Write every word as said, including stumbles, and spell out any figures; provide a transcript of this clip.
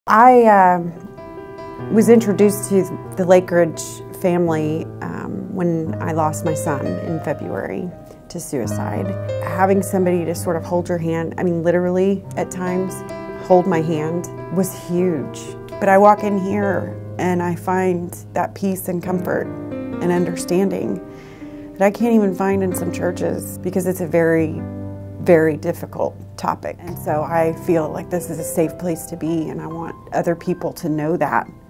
I uh, was introduced to the Lake Ridge family um, when I lost my son in February to suicide. Having somebody to sort of hold your hand, I mean literally at times, hold my hand, was huge. But I walk in here and I find that peace and comfort and understanding that I can't even find in some churches because it's a very, very difficult topic. And so I feel like this is a safe place to be, and I want other people to know that.